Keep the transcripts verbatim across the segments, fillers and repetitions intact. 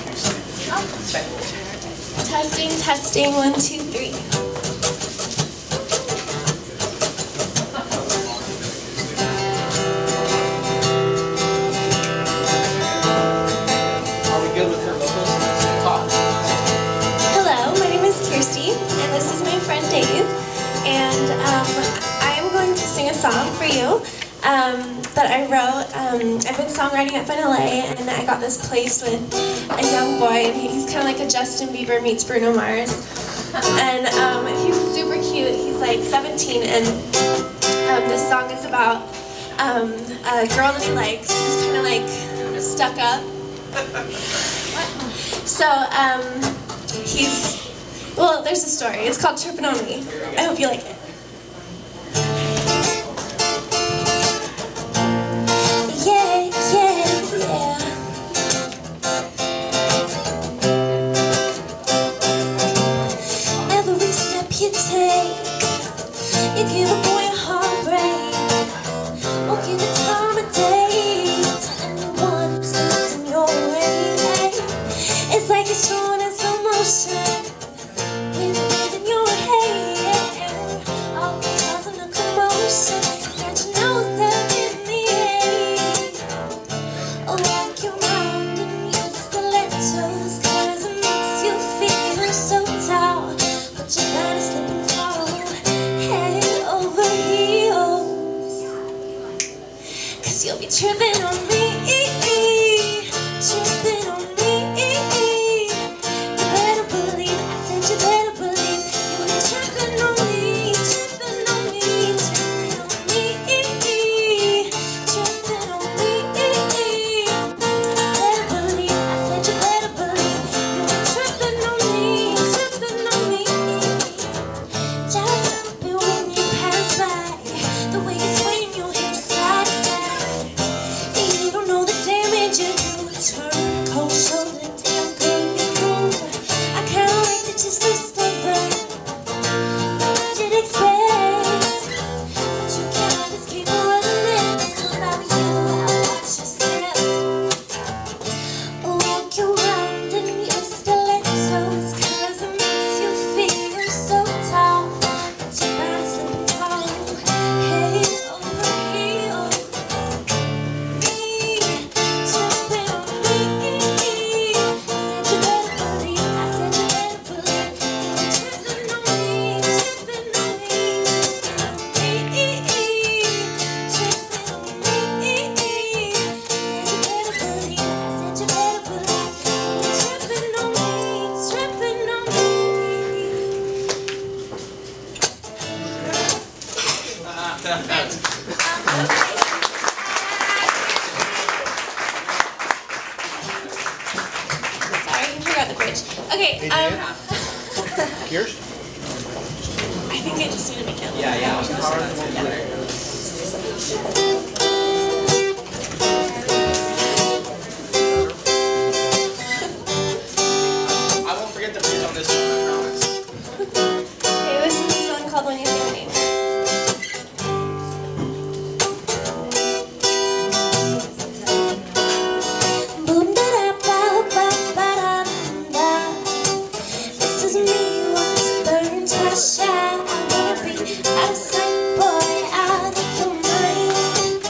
Testing, testing, one, two, three. Are we good with her vocals? Talk. Hello, my name is Kirsty, and this is my friend Dave, and um, I am going to sing a song for you um, that I wrote. Um, I've been songwriting up in L A, and I got this place with a young boy, and he's kind of like a Justin Bieber meets Bruno Mars, and um, he's super cute. He's like seventeen, and um, this song is about um, a girl that he likes who's kind of like stuck up. So, um, he's, well, there's a story. It's called Trippin' on Me. I hope you like it. Yeah, yeah, yeah. Every step you take, you give a boy a heartbreak. Won't give it time of day to anyone who stands in your way. It's like it's showing us emotion. Within your hair, all causing a commotion. Got your nose up in the air. Oh, walk you round in your stilettos, 'cause it makes you feel so tall. But your body's slipping fall, head over heels. 'Cause you'll be tripping on me, tripping on me. Sorry, I forgot the bridge. Okay, um... Yours? I think I just need to make it. Yeah, yeah, I was gonna say that. I won't forget the bridge on this one, I promise. Okay, this is a song called When You Say My Name. Shine, I wanna be out of sight, boy, out of your mind.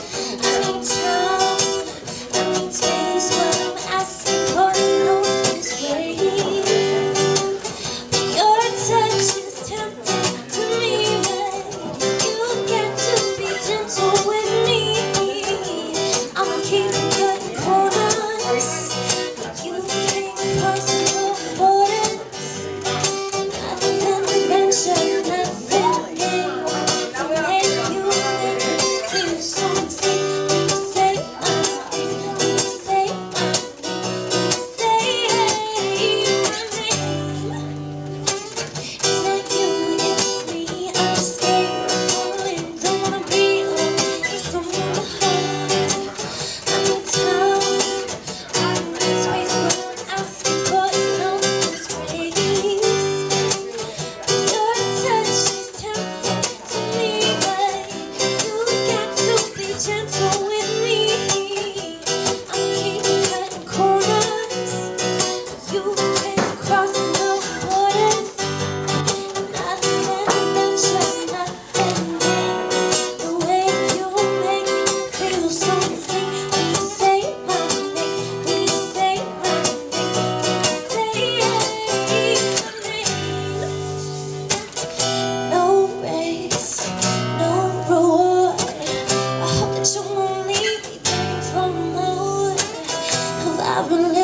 I've been